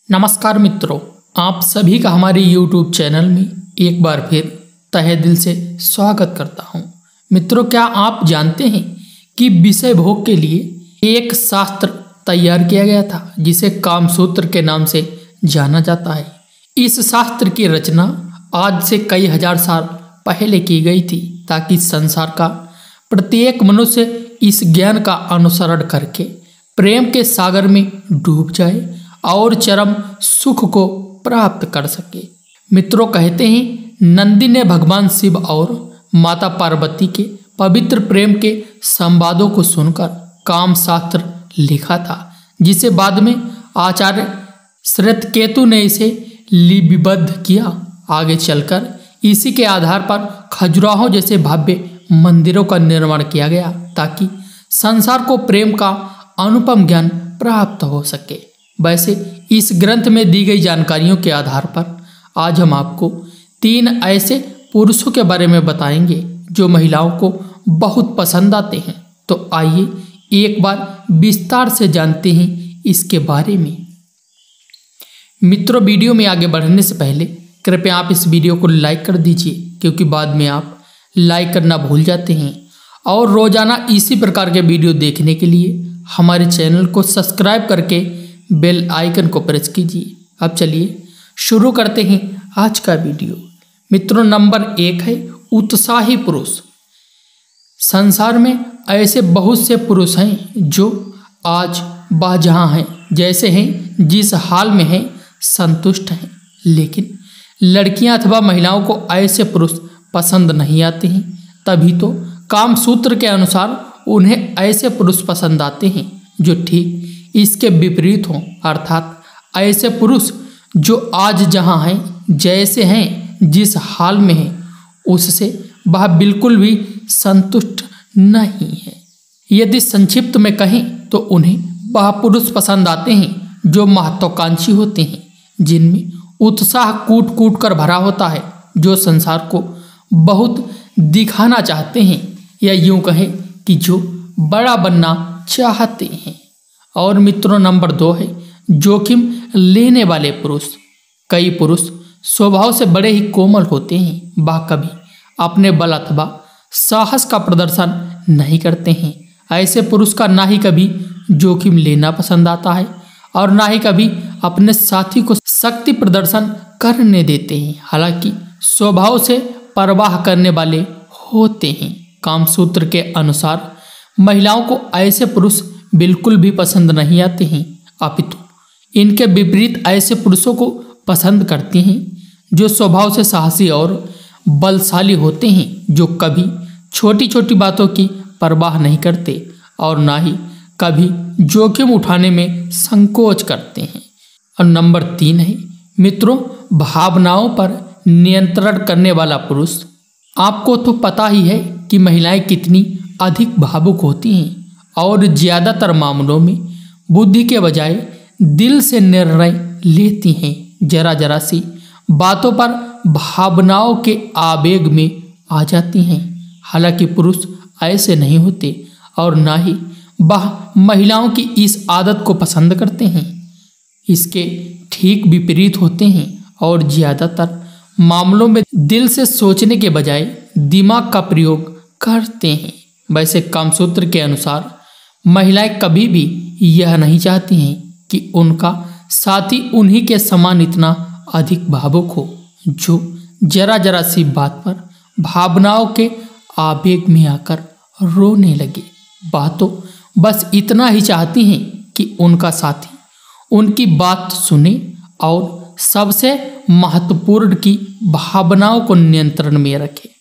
नमस्कार मित्रों, आप सभी का हमारे YouTube चैनल में एक बार फिर तहे दिल से स्वागत करता हूं। मित्रों, क्या आप जानते हैं कि विषय भोग के लिए एक शास्त्र तैयार किया गया था जिसे कामसूत्र के नाम से जाना जाता है। इस शास्त्र की रचना आज से कई हजार साल पहले की गई थी ताकि संसार का प्रत्येक मनुष्य इस ज्ञान का अनुसरण करके प्रेम के सागर में डूब जाए और चरम सुख को प्राप्त कर सके। मित्रों, कहते हैं नंदी ने भगवान शिव और माता पार्वती के पवित्र प्रेम के संवादों को सुनकर काम शास्त्र लिखा था, जिसे बाद में आचार्य श्वेतकेतु ने इसे लिपिबद्ध किया। आगे चलकर इसी के आधार पर खजुराहो जैसे भव्य मंदिरों का निर्माण किया गया ताकि संसार को प्रेम का अनुपम ज्ञान प्राप्त हो सके। वैसे इस ग्रंथ में दी गई जानकारियों के आधार पर आज हम आपको 3 ऐसे पुरुषों के बारे में बताएंगे जो महिलाओं को बहुत पसंद आते हैं। तो आइए एक बार विस्तार से जानते हैं इसके बारे में। मित्रों, वीडियो में आगे बढ़ने से पहले कृपया आप इस वीडियो को लाइक कर दीजिए, क्योंकि बाद में आप लाइक करना भूल जाते हैं। और रोजाना इसी प्रकार के वीडियो देखने के लिए हमारे चैनल को सब्सक्राइब करके बेल आइकन को प्रेस कीजिए। अब चलिए शुरू करते हैं आज का वीडियो। मित्रों, नंबर 1 है उत्साही पुरुष। संसार में ऐसे बहुत से पुरुष हैं जो आज बाजहाँ हैं, जैसे हैं जिस हाल में हैं संतुष्ट हैं, लेकिन लड़कियां अथवा महिलाओं को ऐसे पुरुष पसंद नहीं आते हैं। तभी तो कामसूत्र के अनुसार उन्हें ऐसे पुरुष पसंद आते हैं जो ठीक इसके विपरीत हों, अर्थात ऐसे पुरुष जो आज जहाँ हैं, जैसे हैं, जिस हाल में हैं, उससे वह बिल्कुल भी संतुष्ट नहीं है। यदि संक्षिप्त में कहें तो उन्हें वह पुरुष पसंद आते हैं जो महत्वाकांक्षी होते हैं, जिनमें उत्साह कूट कूट कर भरा होता है, जो संसार को बहुत दिखाना चाहते हैं, या यूँ कहें कि जो बड़ा बनना चाहते हैं। और मित्रों, नंबर 2 है जोखिम लेने वाले पुरुष। कई पुरुष स्वभाव से बड़े ही कोमल होते हैं, वह कभी अपने बल अथवा साहस का प्रदर्शन नहीं करते हैं। ऐसे पुरुष का ना ही कभी जोखिम लेना पसंद आता है और ना ही कभी अपने साथी को शक्ति प्रदर्शन करने देते हैं, हालांकि स्वभाव से परवाह करने वाले होते हैं। कामसूत्र के अनुसार महिलाओं को ऐसे पुरुष बिल्कुल भी पसंद नहीं आते हैं, अपितु इनके विपरीत ऐसे पुरुषों को पसंद करते हैं जो स्वभाव से साहसी और बलशाली होते हैं, जो कभी छोटी छोटी बातों की परवाह नहीं करते और ना ही कभी जोखिम उठाने में संकोच करते हैं। और नंबर 3 है मित्रों, भावनाओं पर नियंत्रण करने वाला पुरुष। आपको तो पता ही है कि महिलाएं कितनी अधिक भावुक होती हैं और ज़्यादातर मामलों में बुद्धि के बजाय दिल से निर्णय लेती हैं। जरा जरा सी बातों पर भावनाओं के आवेग में आ जाती हैं। हालांकि पुरुष ऐसे नहीं होते और ना ही वह महिलाओं की इस आदत को पसंद करते हैं। इसके ठीक विपरीत होते हैं और ज़्यादातर मामलों में दिल से सोचने के बजाय दिमाग का प्रयोग करते हैं। वैसे कामसूत्र के अनुसार महिलाएं कभी भी यह नहीं चाहती हैं कि उनका साथी उन्हीं के समान इतना अधिक भावुक हो, जो जरा जरा सी बात पर भावनाओं के आवेग में आकर रोने लगे। वह तो बस इतना ही चाहती हैं कि उनका साथी उनकी बात सुने और सबसे महत्वपूर्ण की भावनाओं को नियंत्रण में रखे।